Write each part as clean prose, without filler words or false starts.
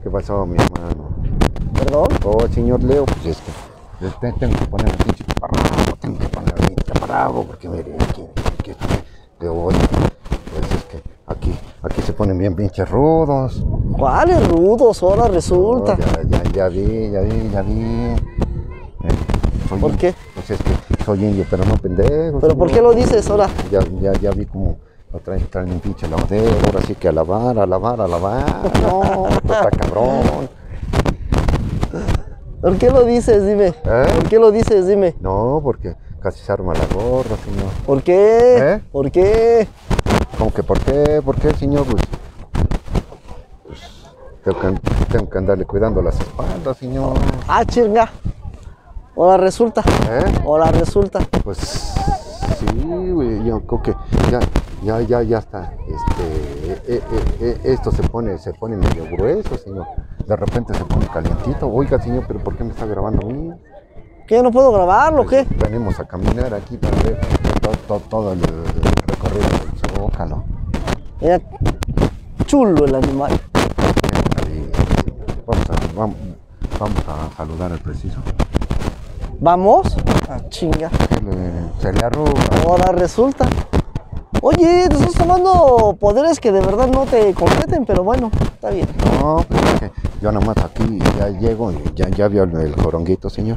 ¿Qué pasó, mi hermano? ¿Perdón? Oh, señor Leo, pues es que tengo que poner el pinche taparrabo, tengo que poner el pinche taparrabo, porque mire, aquí de hoy, pues es que aquí se ponen bien pinches rudos. ¿Cuáles rudos? Ahora resulta. Oh, ya vi. ¿Por Indio. qué? Pues es que soy indio, pero no pendejo. ¿Pero por qué lo dices ahora? Ya vi como lo traen un pinche lavadero, ahora sí que a lavar. No, pues está cabrón. ¿Por qué lo dices? Dime. ¿Por qué lo dices? Dime. No, porque casi se arma la gorra, señor. ¿Por qué? ¿Por qué? ¿Cómo que por qué? ¿Por qué, señor? Pues tengo que andarle cuidando las espaldas, señor. Ah, chinga. Ahora resulta. Ahora resulta. Pues sí, güey, yo creo que ya está. Esto se pone medio grueso, señor. De repente se pone calientito. Oiga, señor, pero ¿por qué me está grabando a mí? ¿Qué? ¿No puedo grabarlo o qué? Venimos a caminar aquí para ver todo el recorrido del Zócalo. Mira, chulo el animal. Vamos a saludar al preciso. ¿Vamos? Ah, chinga. Se le arruga. Ahora resulta. Oye, te estás tomando poderes que de verdad no te competen, pero bueno, está bien. No, pues es que yo nada más aquí ya llego y ya vio el joronguito, señor.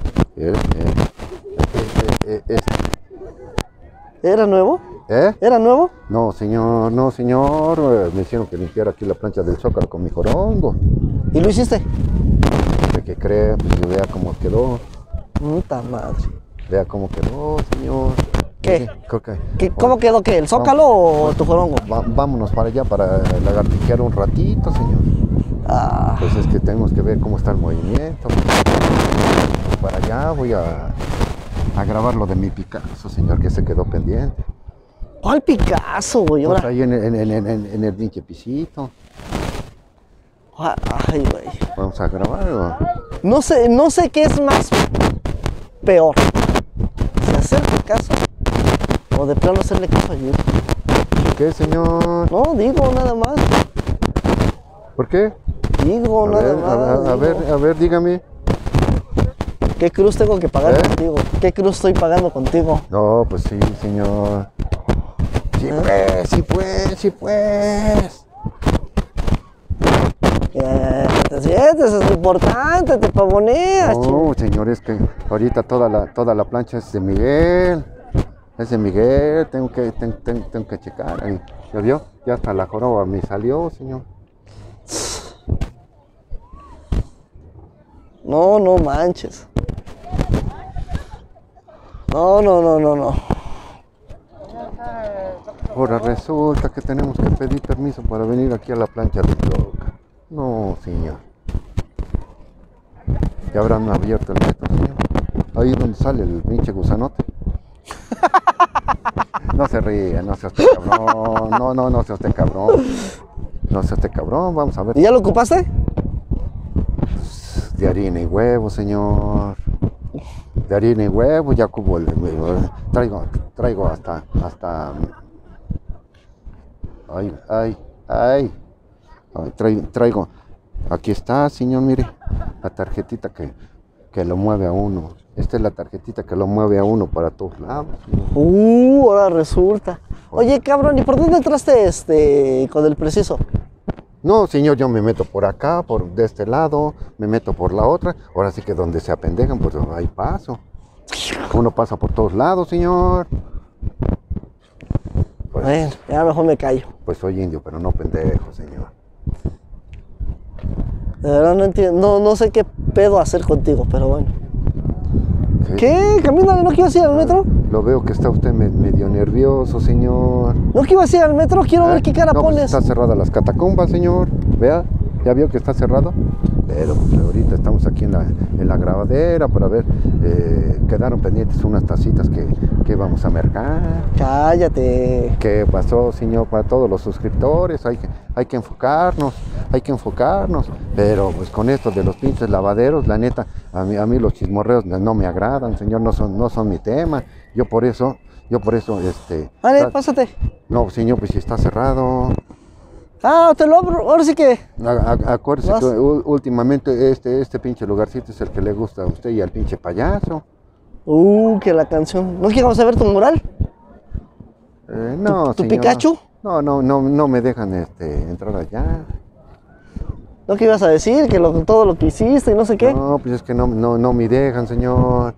¿Era nuevo? ¿Eh? ¿Era nuevo? No, señor. Me hicieron que limpiara aquí la plancha del Zócalo con mi jorongo. ¿Y lo hiciste? ¿Qué cree? Pues vea cómo quedó. Puta madre. Vea cómo quedó, señor. ¿Qué? Sí, ¿Cómo quedó qué? ¿El Zócalo o tu jorongo? Vámonos para allá para lagartijear un ratito, señor. Ah. Pues es que tenemos que ver cómo está el movimiento. Para allá voy a grabar lo de mi Picasso, señor, que se quedó pendiente. ¿Cuál Picasso, güey? Pues ahí en el pinche pisito. Ay, güey. Vamos a grabarlo. No sé qué es más peor. Si hacerle caso o de plano hacerle caso a YouTube. ¿Qué, señor? No, digo nada más. ¿Por qué? Digo nada más. A ver, dígame. ¿Qué cruz tengo que pagar contigo? ¿Qué cruz estoy pagando contigo? No, pues sí, señor. Sí, pues. Te sientes, es importante, te pavoneas. No, señor, es que ahorita toda la plancha es de Miguel. Es de Miguel, tengo que checar. Ahí. ¿Ya vio? Ya hasta la joroba me salió, señor. No manches. No. Ahora resulta que tenemos que pedir permiso para venir aquí a la plancha de Tloca. No, señor. Ya habrán abierto el metro, señor. Ahí donde sale el pinche gusanote. No se ríe, no sea usted cabrón. No sea usted cabrón. No sea usted cabrón, vamos a ver. ¿Y ya lo ocupaste? De harina y huevo, señor. De harina y huevo, ya cubo el traigo hasta. Ay. Traigo. Aquí está, señor, mire. La tarjetita que lo mueve a uno. Esta es la tarjetita que lo mueve a uno para todos lados. Ahora resulta. Oye, cabrón, ¿y por dónde entraste con el preciso? No, señor, yo me meto por acá, de este lado, me meto por la otra. Ahora sí que donde se apendejan, pues ahí paso. Uno pasa por todos lados, señor. Pues, bueno, ya mejor me callo. Pues soy indio, pero no pendejo, señor. De verdad no entiendo, no sé qué pedo hacer contigo, pero bueno. ¿Qué? Camínale, ¿no que ibas a ir al metro? Lo veo que está usted medio nervioso, señor. ¿No que ibas a ir al metro? Quiero ver qué cara no, pones. Pues está cerrada las catacumbas, señor. Vea, ¿ya vio que está cerrado? Pero pues, ahorita estamos aquí en la grabadera para ver. Quedaron pendientes unas tacitas que vamos a mercar. Cállate. ¿Qué pasó, señor? Para todos los suscriptores hay que enfocarnos. Pero pues con esto de los pinches lavaderos, la neta, a mí los chismorreos no me agradan, señor, no son mi tema. Yo por eso, Vale, pásate. No, señor, pues si está cerrado. Ah, te lo abro. Ahora sí que. Acuérdese Vas. que últimamente este pinche lugarcito es el que le gusta a usted y al pinche payaso. Que la canción. ¿No quieres ver tu mural? No, ¿Tu señor. Pikachu? No me dejan entrar allá. ¿No que ibas a decir? Que todo lo que hiciste y no sé qué. No, pues es que no me dejan, señor.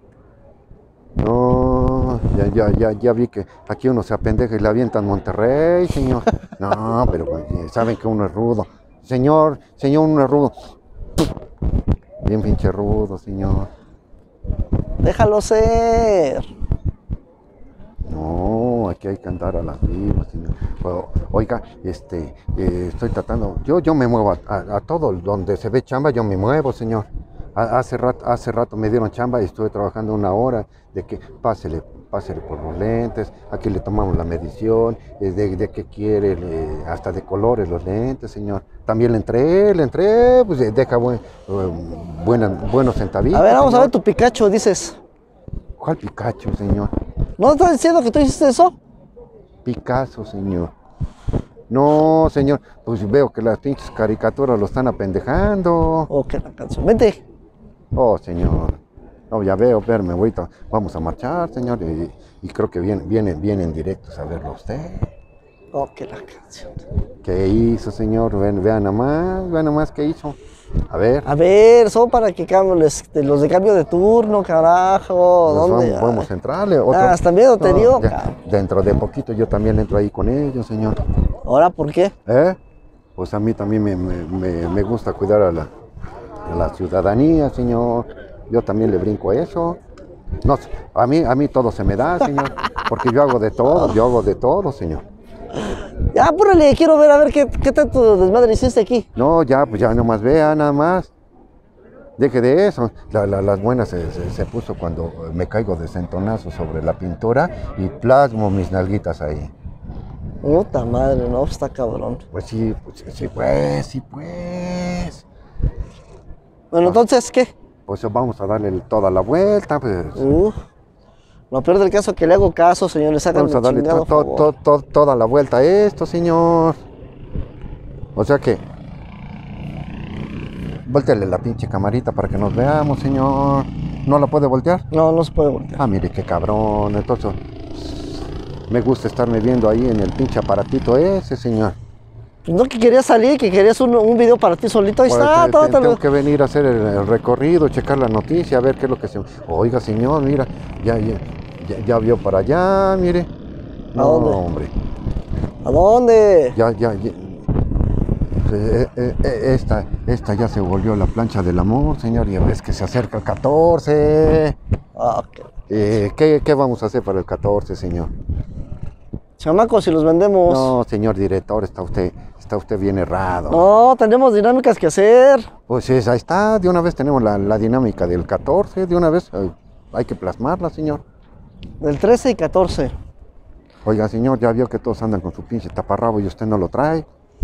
No, ya vi que aquí uno se apendeja y le avientan Monterrey, señor. No, pero pues, saben que uno es rudo. Señor, uno es rudo. Bien pinche rudo, señor. Déjalo ser. No, aquí hay que andar a las vivas, señor. Oiga, estoy tratando, yo me muevo a todo donde se ve chamba, yo me muevo, señor. Hace rato me dieron chamba y estuve trabajando 1 hora de que pásele por los lentes, aquí le tomamos la medición, de qué quiere, hasta de colores los lentes, señor. También le entré, pues deja buenos centavitos. A ver, vamos a señor. ver tu Pikachu, dices. ¿Cuál Pikachu, señor? ¿No estás diciendo que tú hiciste eso? Picasso, señor. No, señor, pues veo que las pinches caricaturas lo están apendejando. ¿O qué la canción? Vente. Oh, señor. No, ya veo, verme, ahorita vamos a marchar, señor. Y creo que vienen directos a verlo a usted. ¿O qué la canción? ¿Qué hizo, señor? Vean nomás qué hizo. A ver. A ver, son para que cambien los de cambio de turno, carajo. ¿Dónde? Vamos a entrarle. Hasta miedo te dio, ya, cabrón. dentro de poquito yo también entro ahí con ellos, señor. ¿Ahora por qué? Pues a mí también me gusta cuidar a la ciudadanía, señor. Yo también le brinco a eso. No, a mí todo se me da, señor. Porque yo hago de todo, señor. Ya, apúrale, quiero ver a ver qué tanto desmadre hiciste aquí. No, pues ya nomás vea, nada más. Deje de eso. Las buenas se puso cuando me caigo de centonazo sobre la pintura y plasmo mis nalguitas ahí. Puta madre, no, está cabrón. Pues sí, pues. Bueno, entonces, ¿qué? Pues vamos a darle toda la vuelta, pues. Lo peor del caso es que le hago caso, señor, le sacan Vamos a darle chingado favor. toda la vuelta a esto, señor. O sea que... Volteale la pinche camarita para que nos veamos, señor. ¿No la puede voltear? No se puede voltear. Ah, mire, qué cabrón. Entonces, me gusta estarme viendo ahí en el pinche aparatito ese, señor. No que querías salir, que querías un video para ti solito, ahí está, Tengo que venir a hacer el recorrido, checar la noticia, a ver qué es lo que se... Oiga, señor, mira, ya vio para allá, mire. ¿A dónde? Hombre. ¿A dónde? Ya. Esta ya se volvió la plancha del amor, señor, y ves que se acerca el 14. ¿Qué vamos a hacer para el 14, señor? Chamacos, si los vendemos. No, señor director, está usted bien errado. No, tenemos dinámicas que hacer. Pues ahí está, de una vez tenemos la dinámica del 14, de una vez hay que plasmarla, señor. Del 13 y 14. Oiga, señor, ya vio que todos andan con su pinche taparrabo y usted no lo trae.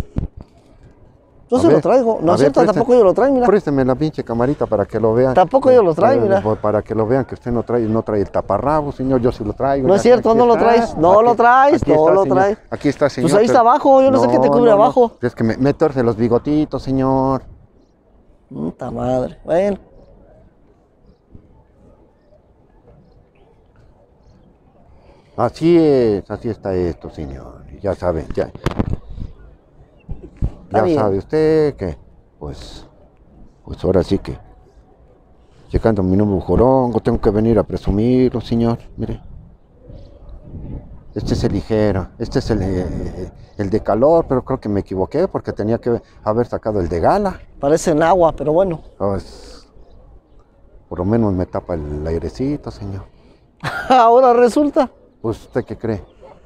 Yo sí lo traigo. No es cierto, tampoco yo lo traigo, mira. Présteme la pinche camarita para que lo vean. Tampoco yo lo traigo, mira. Para que lo vean que usted no trae el taparrabo, señor. Yo sí lo traigo. No es cierto, no lo traes. No lo traes, no lo traes. Aquí está, señor. Pues ahí está abajo, yo no sé qué te cubre abajo. Es que me torce los bigotitos, señor. Puta madre. Bueno. Así está esto, señor. Ya saben, ya sabe usted que, pues ahora sí que, checando mi número jorongo, tengo que venir a presumirlo, señor. Mire, este es el ligero, este es el de calor, pero creo que me equivoqué porque tenía que haber sacado el de gala. Parece en agua, pero bueno. Pues, por lo menos me tapa el airecito, señor. Ahora resulta. Pues, ¿usted qué cree?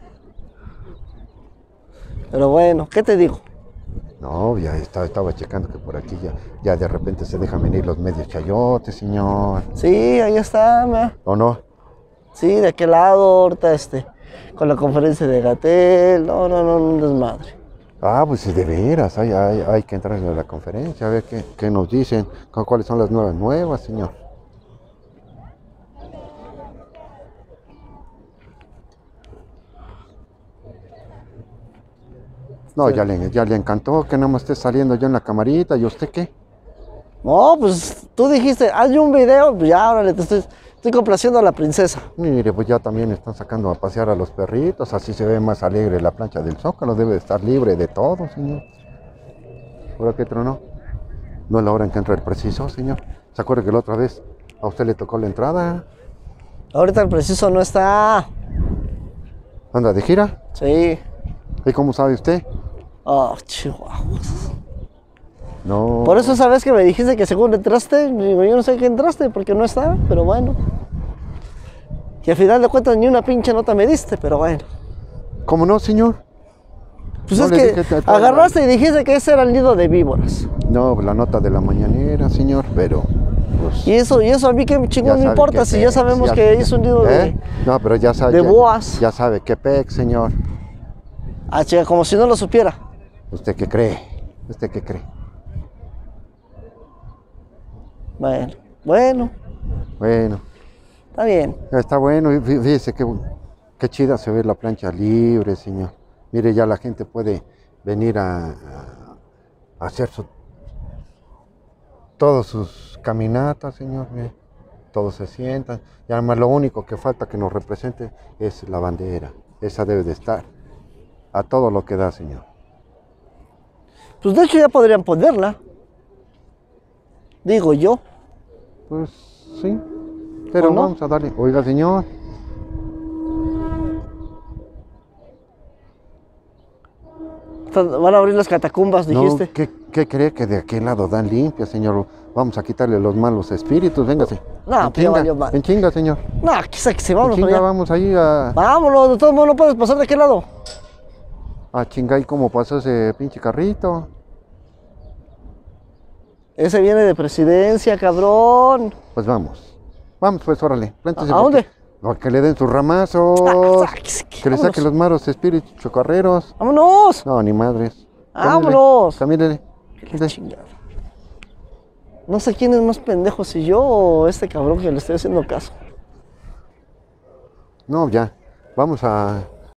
Pero bueno, ¿qué te digo? No, ya estaba checando que por aquí ya de repente se dejan venir los medios chayotes, señor. Sí, ahí está, mira. ¿O no? Sí, de aquel lado, ahorita con la conferencia de Gatell. No, un desmadre. Ah, pues de veras, hay que entrar a la conferencia, a ver qué nos dicen, cuáles son las nuevas, señor. No, ya le encantó que nada más esté saliendo yo en la camarita. ¿Y usted qué? No, pues tú dijiste, hazme un video, pues ya, órale, estoy complaciendo a la princesa. Mire, pues ya también están sacando a pasear a los perritos. Así se ve más alegre la plancha del Zócalo. Debe de estar libre de todo, señor. ¿Ahora qué tronó? No es la hora en que entra el preciso, señor. ¿Se acuerda que la otra vez a usted le tocó la entrada? Ahorita el preciso no está. ¿Anda de gira? Sí. ¿Y cómo sabe usted? Oh, chihuahuas. No. Por eso esa vez que me dijiste que según entraste, digo, yo no sé qué entraste porque no está, pero bueno. Y al final de cuentas ni una pinche nota me diste, pero bueno. ¿Cómo no, señor? Pues No es le que dije que- agarraste y dijiste que ese era el nido de víboras. No, la nota de la mañanera, señor, pero... Pues, Y eso a mí qué chingón me sabe importa qué si ya pec, sabemos ya- que hizo un nido de... No, pero ya sabe... de boas. Ya sabe qué pec, señor. Ah, chica, como si no lo supiera. ¿Usted qué cree? ¿Usted qué cree? Bueno, Bueno, está bien. está bueno. Y fíjese qué chida se ve la plancha libre, señor. Mire, ya la gente puede venir a hacer todas sus caminatas, señor. Mire. Todos se sientan. Y además lo único que falta que nos represente es la bandera. Esa debe de estar a todo lo que da, señor. Pues de hecho ya podrían ponerla. Digo yo. Pues sí, pero ¿O no? vamos a darle. Oiga, señor. Van a abrir las catacumbas, dijiste. No, ¿qué cree que de aquel lado dan limpia, señor? Vamos a quitarle los malos espíritus, véngase. No, En pues ya valió chinga, mal. en chinga, señor. No, quizá que se En vámonos para chinga, allá. vamos ahí a... Vámonos, de todos modos no puedes pasar de aquel lado. A chingar, ¿y cómo pasó ese pinche carrito? Ese viene de presidencia, cabrón. Pues vamos. Vamos, pues, órale. Plántese ¿A dónde? Que le den sus ramazos. Que le saquen los malos espíritus chocarreros. ¡Vámonos! No, ni madres. ¡Vámonos! Camínele. Qué chingada. No sé quién es más pendejo, si yo o este cabrón que le estoy haciendo caso. No, ya. Vamos a